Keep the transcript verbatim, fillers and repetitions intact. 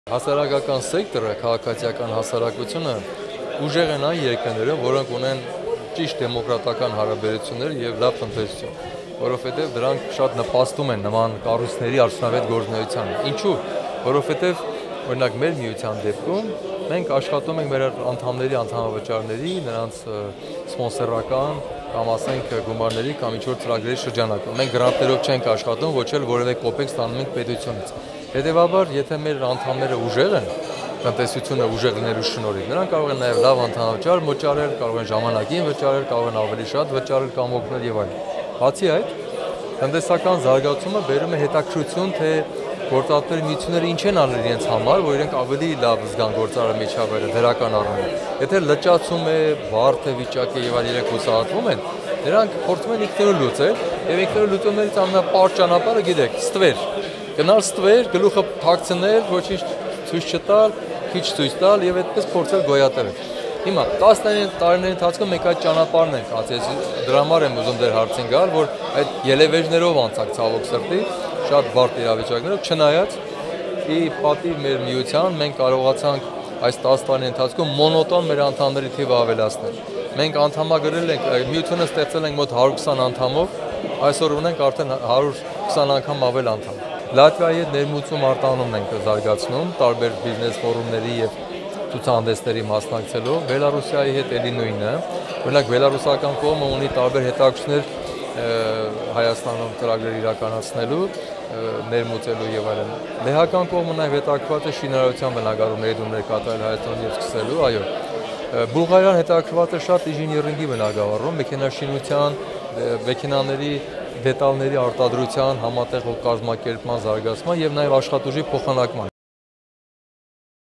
Հասարակական սեկտորը, քաղաքացիական հասարակությունը ուժեղ են այն երկրները, որոնք ունեն ճիշտ դեմոկրատական հարաբերություններ եւ լավ տնտեսություն, որովհետեւ դրանք շատ նպաստում են նման կառույցների արդյունավետ գործունեությանը։ Ինչու՞, որովհետեւ օրինակ մեր միության դեպքում մենք աշխատում ենք մեր անդամների անդամավճարների, նրանց սպոնսորական կամ ասենք գումարների կամ ինչ-որ ծրագրերի շրջանակում։ Մենք գրանտներով չենք աշխատում, ոչ էլ որևէ կոպեկ ստանում ենք պետությունից։ Հետևաբար, եթե մեր անդամները ուժեղ են, տնտեսությունը ուժեղ լինելու շնորհիվ, նրանք կարող են նաև լավ անդամավճար վճարել, կարող են ժամանակին վճարել, կարող են ավելի շատ վճարել կամ օգնել եւ այլն։ Բացի այդ, տնտեսական զարգացումը բերում է հետաքրքրություն, թե գործատուների միությունները ինչ են անել իրենց համար, որ իրենք ավելի լավ զգան գործարար միջավայրը դրական առումով։ Եթե լճացում է, բարդ է վիճակը եւ այլ իրենք հուսահատվում են, նրանք փորձում են ինքնուրույն լուծել եւ ինքնուրույն լուծումներից ամենապարզ ճանապարհը գիտեք, ստվեր։ Գնալ ստվեր, գլուխը թաքցնել, ոչինչ ցույց չտալ, քիչ ցույց տալ եւ այդպես փորձել գոյատևել։ Հիմա տասը տարիների ընթացքում մենք այդ ճանապարհն ենք անցել, դրա համար եմ ուզում դեր հարցին գալ, որ այդ ելևէջներով անցակ ցավոք սրտի, շատ բարդ իրավիճակներով, չնայած ի պատիվ մեր միության մենք կարողացանք այս տասը տարիների ընթացքում մոնոտոն մեր անդամների թիվը ավելացնել։ Մենք անդամագրել ենք, միությունը ստեղծել ենք մոտ հարյուր քսան անդամով, այսօր ունենք արդեն հարյուր քսան անգամ ավել անդամ։ Լատվիայի հետ ներմուծում արտանումն ենք զարգացնում, տարբեր բիզնես ֆորումների եւ ցուցահանդեսների մասնակցելով, Բելարուսիայի հետ էլի նույնը, օրինակ բելարուսական կողմը ունի տարբեր հետաքրքրություններ Հայաստանում ծրագրեր իրականացնելու, ներմուծելու եւ այլն։ Լեհական կողմը նաեւ հետաքրքրված է շինարարության բնագավառների դումներ կատարել Հայաստանում եւ սկսելու, այո։ Բուլղարիան հետաքրքրված է շատ ինժեներինգի բնագավառում, մեքենաշինության, մեքենաների դետալների արտադրության, համատեղ կազմակերպման զարգացման եւ նաեւ աշխատուժի փոխանակման